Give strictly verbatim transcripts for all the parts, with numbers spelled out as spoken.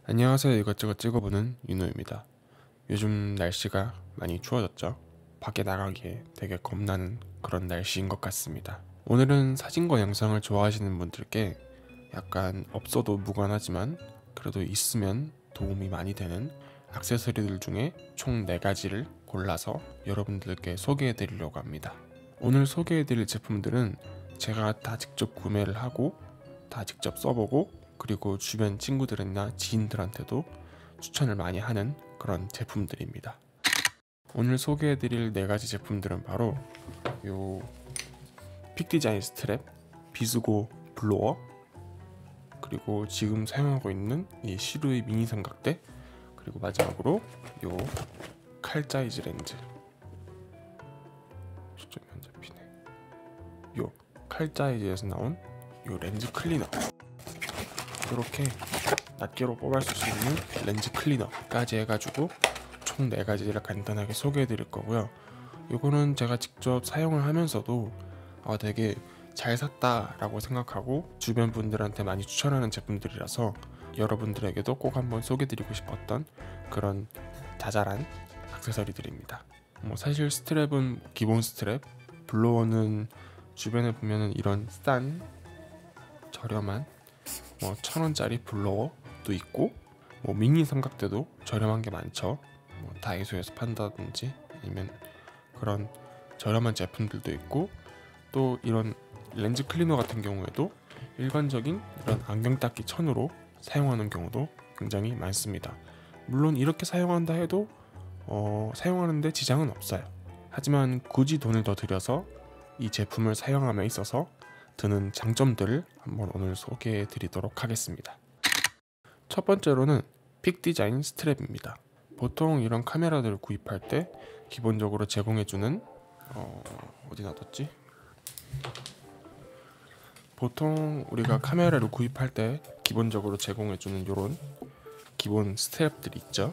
안녕하세요. 이것저것 찍어보는 윤호입니다. 요즘 날씨가 많이 추워졌죠? 밖에 나가기에 되게 겁나는 그런 날씨인 것 같습니다. 오늘은 사진과 영상을 좋아하시는 분들께 약간 없어도 무관하지만 그래도 있으면 도움이 많이 되는 액세서리들 중에 총 네 가지를 골라서 여러분들께 소개해 드리려고 합니다. 오늘 소개해 드릴 제품들은 제가 다 직접 구매를 하고 다 직접 써보고 그리고 주변 친구들이나 지인들한테도 추천을 많이 하는 그런 제품들입니다. 오늘 소개해드릴 네 가지 제품들은 바로 요 픽디자인 스트랩, 비스고 블로어, 그리고 지금 사용하고 있는 이 시루이 미니 삼각대, 그리고 마지막으로 요 칼자이즈 렌즈. 초점이 안 잡히네. 요 칼자이즈에서 나온 요 렌즈 클리너. 이렇게 낱개로 뽑을 수 있는 렌즈 클리너까지 해가지고 총 네 가지를 간단하게 소개해 드릴 거고요. 이거는 제가 직접 사용을 하면서도 어, 되게 잘 샀다 라고 생각하고 주변 분들한테 많이 추천하는 제품들이라서 여러분들에게도 꼭 한번 소개해 드리고 싶었던 그런 자잘한 액세서리들입니다. 뭐 사실 스트랩은 기본 스트랩, 블로어는 주변에 보면은 이런 싼 저렴한 뭐 천원짜리 블로어도 있고 뭐 미니 삼각대도 저렴한 게 많죠. 뭐 다이소에서 판다든지 아니면 그런 저렴한 제품들도 있고, 또 이런 렌즈 클리너 같은 경우에도 일반적인 이런 안경 닦기 천으로 사용하는 경우도 굉장히 많습니다. 물론 이렇게 사용한다 해도 어, 사용하는데 지장은 없어요. 하지만 굳이 돈을 더 들여서 이 제품을 사용함에 있어서 드는 장점들을 한번 오늘 소개해 드리도록 하겠습니다. 첫 번째로는 픽디자인 스트랩입니다. 보통 이런 카메라들을 구입할 때 기본적으로 제공해주는 어, 어디 놔뒀지? 보통 우리가 카메라를 구입할 때 기본적으로 제공해주는 이런 기본 스트랩들이 있죠.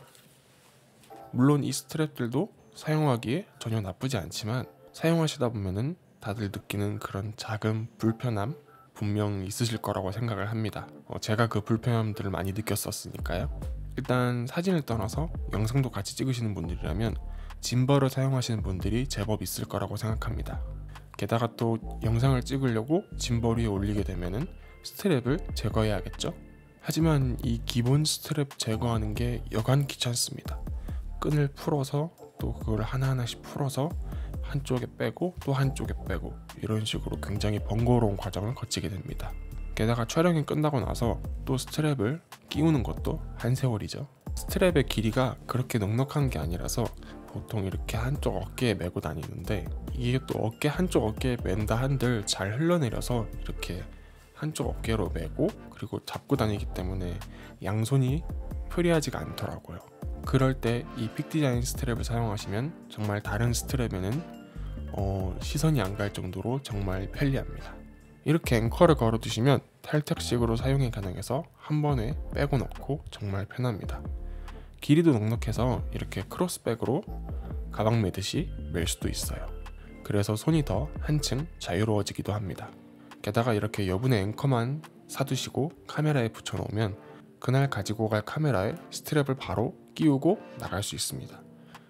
물론 이 스트랩들도 사용하기에 전혀 나쁘지 않지만 사용하시다 보면은 다들 느끼는 그런 작은 불편함 분명 있으실 거라고 생각을 합니다. 어, 제가 그 불편함들을 많이 느꼈었으니까요. 일단 사진을 떠나서 영상도 같이 찍으시는 분들이라면 짐벌을 사용하시는 분들이 제법 있을 거라고 생각합니다. 게다가 또 영상을 찍으려고 짐벌 위에 올리게 되면은 스트랩을 제거해야겠죠. 하지만 이 기본 스트랩 제거하는 게 여간 귀찮습니다. 끈을 풀어서 또 그걸 하나하나씩 풀어서 한쪽에 빼고 또 한쪽에 빼고 이런 식으로 굉장히 번거로운 과정을 거치게 됩니다. 게다가 촬영이 끝나고 나서 또 스트랩을 끼우는 것도 한 세월이죠. 스트랩의 길이가 그렇게 넉넉한 게 아니라서 보통 이렇게 한쪽 어깨에 메고 다니는데 이게 또 어깨 한쪽 어깨에 맨다 한들 잘 흘러내려서 이렇게 한쪽 어깨로 메고 그리고 잡고 다니기 때문에 양손이 프리하지가 않더라고요. 그럴 때 이 픽디자인 스트랩을 사용하시면 정말 다른 스트랩에는 어, 시선이 안 갈 정도로 정말 편리합니다. 이렇게 앵커를 걸어 두시면 탈택식으로 사용이 가능해서 한 번에 빼고 넣고 정말 편합니다. 길이도 넉넉해서 이렇게 크로스백으로 가방 매듯이 멜 수도 있어요. 그래서 손이 더 한층 자유로워지기도 합니다. 게다가 이렇게 여분의 앵커만 사두시고 카메라에 붙여 놓으면 그날 가지고 갈 카메라에 스트랩을 바로 끼우고 나갈 수 있습니다.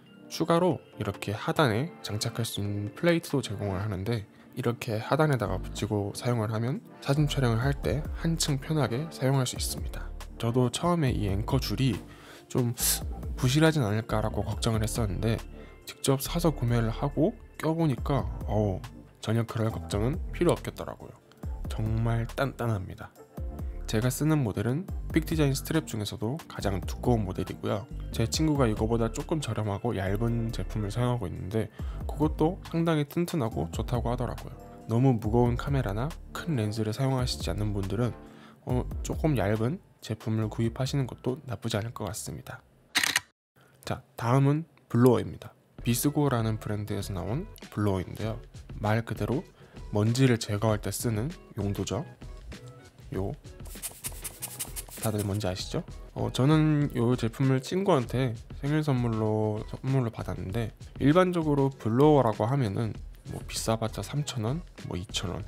추가로 이렇게 하단에 장착할 수 있는 플레이트도 제공을 하는데 이렇게 하단에다가 붙이고 사용을 하면 사진 촬영을 할 때 한층 편하게 사용할 수 있습니다. 저도 처음에 이 앵커 줄이 좀 부실하진 않을까라고 걱정을 했었는데 직접 사서 구매를 하고 껴보니까 어우, 전혀 그럴 걱정은 필요 없겠더라고요. 정말 단단합니다. 제가 쓰는 모델은 픽디자인 스트랩 중에서도 가장 두꺼운 모델이고요. 제 친구가 이거보다 조금 저렴하고 얇은 제품을 사용하고 있는데 그것도 상당히 튼튼하고 좋다고 하더라고요. 너무 무거운 카메라나 큰 렌즈를 사용하시지 않는 분들은 어, 조금 얇은 제품을 구입하시는 것도 나쁘지 않을 것 같습니다. 자, 다음은 블로어입니다. 비스고라는 브랜드에서 나온 블로어인데요. 말 그대로 먼지를 제거할 때 쓰는 용도죠. 요 다들 뭔지 아시죠? 어, 저는 이 제품을 친구한테 생일 선물로 선물로 받았는데 일반적으로 블로어라고 하면은 뭐 비싸봤자 삼천 원, 뭐 이천 원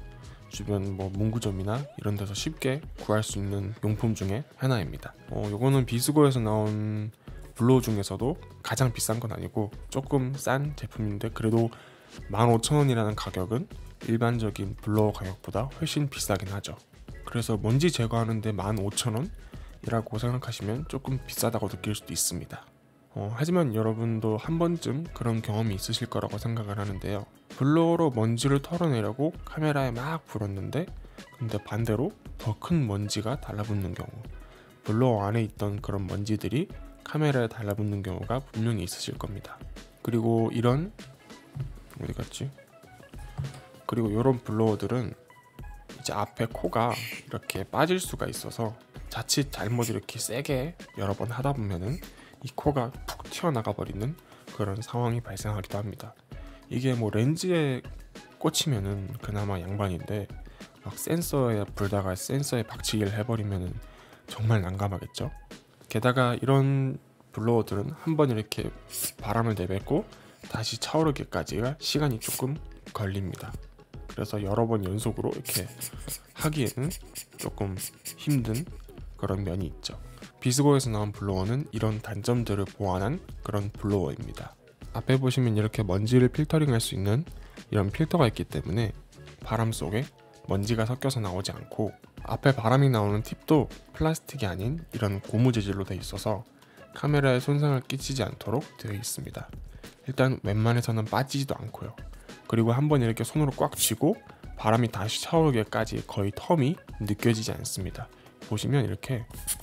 주변 뭐 문구점이나 이런 데서 쉽게 구할 수 있는 용품 중에 하나입니다. 어, 요거는 비스고에서 나온 블로어 중에서도 가장 비싼 건 아니고 조금 싼 제품인데 그래도 만 오천 원이라는 가격은 일반적인 블로어 가격보다 훨씬 비싸긴 하죠. 그래서 먼지 제거하는데 만 오천 원이라고 생각하시면 조금 비싸다고 느낄 수도 있습니다. 어, 하지만 여러분도 한 번쯤 그런 경험이 있으실 거라고 생각을 하는데요. 블로어로 먼지를 털어내려고 카메라에 막 불었는데 근데 반대로 더 큰 먼지가 달라붙는 경우, 블로어 안에 있던 그런 먼지들이 카메라에 달라붙는 경우가 분명히 있으실 겁니다. 그리고 이런 어디 갔지? 그리고 이런 블로어들은 이제 앞에 코가 이렇게 빠질 수가 있어서 자칫 잘못 이렇게 세게 여러 번 하다 보면은 이 코가 푹 튀어나가 버리는 그런 상황이 발생하기도 합니다. 이게 뭐 렌즈에 꽂히면은 그나마 양반인데 막 센서에 불다가 센서에 박치기를 해버리면은 정말 난감하겠죠. 게다가 이런 블로어들은 한번 이렇게 바람을 내뱉고 다시 차오르기까지가 시간이 조금 걸립니다. 그래서 여러 번 연속으로 이렇게 하기에는 조금 힘든 그런 면이 있죠. 비스고에서 나온 블로어는 이런 단점들을 보완한 그런 블로어입니다. 앞에 보시면 이렇게 먼지를 필터링 할 수 있는 이런 필터가 있기 때문에 바람 속에 먼지가 섞여서 나오지 않고, 앞에 바람이 나오는 팁도 플라스틱이 아닌 이런 고무 재질로 되어 있어서 카메라에 손상을 끼치지 않도록 되어 있습니다. 일단 웬만해서는 빠지지도 않고요. 그리고 한번 이렇게 손으로 꽉 쥐고 바람이 다시 차오르기까지 거의 텀이 느껴지지 않습니다. 보시면 이렇게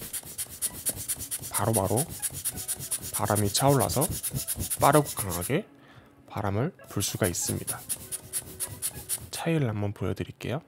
바로바로 바람이 차올라서 빠르고 강하게 바람을 불 수가 있습니다. 차이를 한번 보여드릴게요.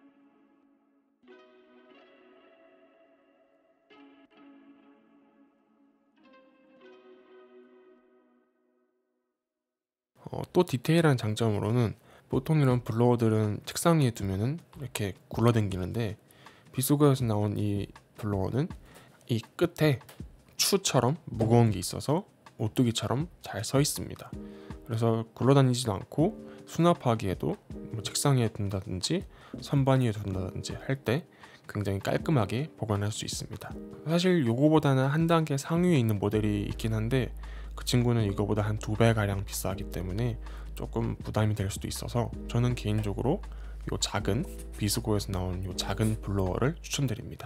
어, 또 디테일한 장점으로는 보통 이런 블로어들은 책상 위에 두면은 이렇게 굴러당기는데 비스고에서 나온 이 블로어는 이 끝에 추처럼 무거운 게 있어서 오뚜기처럼 잘 서 있습니다. 그래서 굴러다니지도 않고 수납하기에도 뭐 책상 위에 둔다든지 선반 위에 둔다든지 할 때 굉장히 깔끔하게 보관할 수 있습니다. 사실 요거보다는 한 단계 상위에 있는 모델이 있긴 한데 그 친구는 이거보다 한 두 배 가량 비싸기 때문에 조금 부담이 될 수도 있어서 저는 개인적으로 요 작은 비스고에서 나온 요 작은 블로어를 추천드립니다.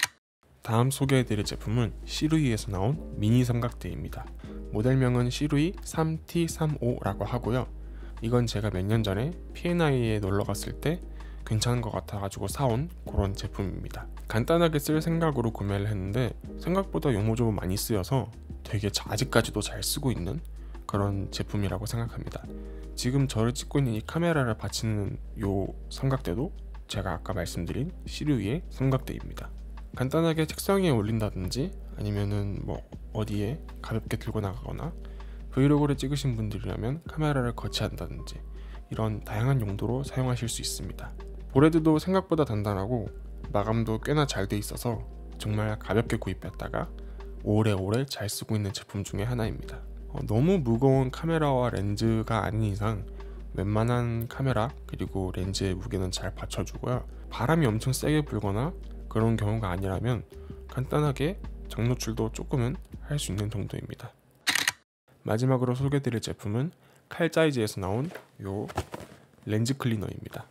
다음 소개해드릴 제품은 시루이에서 나온 미니 삼각대입니다. 모델명은 시루이 삼 티 삼십오라고 하고요. 이건 제가 몇 년 전에 피엔아이에 놀러 갔을 때 괜찮은 것 같아가지고 사온 그런 제품입니다. 간단하게 쓸 생각으로 구매를 했는데 생각보다 요모조모 많이 쓰여서 되게 아직까지도 잘 쓰고 있는 그런 제품이라고 생각합니다. 지금 저를 찍고 있는 이 카메라를 받치는 요 삼각대도 제가 아까 말씀드린 시루이의 삼각대입니다. 간단하게 책상 위에 올린다든지 아니면은 뭐 어디에 가볍게 들고 나가거나 브이로그를 찍으신 분들이라면 카메라를 거치한다든지 이런 다양한 용도로 사용하실 수 있습니다. 보레드도 생각보다 단단하고 마감도 꽤나 잘 돼 있어서 정말 가볍게 구입했다가 오래오래 잘 쓰고 있는 제품 중에 하나입니다. 어, 너무 무거운 카메라와 렌즈가 아닌 이상 웬만한 카메라 그리고 렌즈의 무게는 잘 받쳐주고요. 바람이 엄청 세게 불거나 그런 경우가 아니라면 간단하게 장노출도 조금은 할 수 있는 정도입니다. 마지막으로 소개드릴 제품은 칼자이즈에서 나온 요 렌즈 클리너입니다.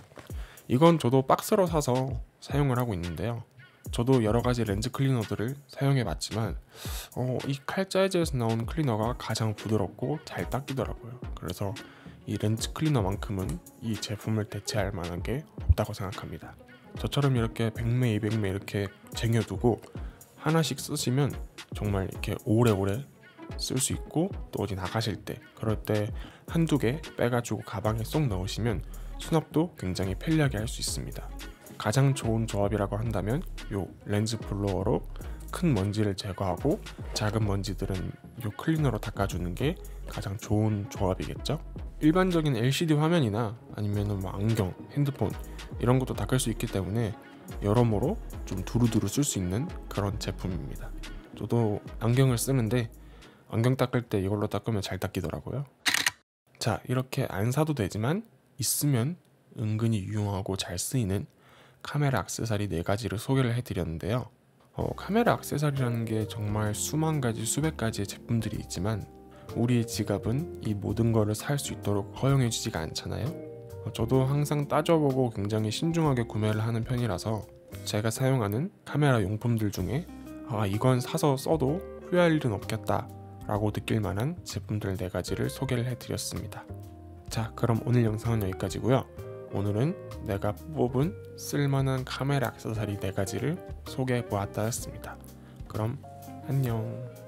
이건 저도 박스로 사서 사용을 하고 있는데요. 저도 여러가지 렌즈 클리너들을 사용해 봤지만 어, 이 칼자이즈에서 나온 클리너가 가장 부드럽고 잘 닦이더라고요. 그래서 이 렌즈 클리너만큼은 이 제품을 대체할 만한 게 없다고 생각합니다. 저처럼 이렇게 백 매, 이백 매 이렇게 쟁여두고 하나씩 쓰시면 정말 이렇게 오래오래 쓸 수 있고, 또 어디 나가실 때 그럴 때 한두 개 빼가지고 가방에 쏙 넣으시면 수납도 굉장히 편리하게 할 수 있습니다. 가장 좋은 조합이라고 한다면 요 렌즈 블로어로 큰 먼지를 제거하고 작은 먼지들은 요 클리너로 닦아주는 게 가장 좋은 조합이겠죠. 일반적인 엘시디 화면이나 아니면은 뭐 안경, 핸드폰 이런 것도 닦을 수 있기 때문에 여러모로 좀 두루두루 쓸 수 있는 그런 제품입니다. 저도 안경을 쓰는데 안경 닦을 때 이걸로 닦으면 잘 닦이더라고요. 자, 이렇게 안 사도 되지만 있으면 은근히 유용하고 잘 쓰이는 카메라 액세서리 네 가지를 소개를 해드렸는데요. 어, 카메라 액세서리라는 게 정말 수만 가지 수백 가지의 제품들이 있지만 우리의 지갑은 이 모든 거를 살 수 있도록 허용해 주지가 않잖아요. 어, 저도 항상 따져보고 굉장히 신중하게 구매를 하는 편이라서 제가 사용하는 카메라 용품들 중에 아 이건 사서 써도 후회할 일은 없겠다 라고 느낄 만한 제품들 네 가지를 소개를 해드렸습니다. 자, 그럼 오늘 영상은 여기까지고요. 오늘은 내가 뽑은 쓸만한 카메라 액세서리 네 가지를 소개해 보았다 했습니다. 그럼 안녕.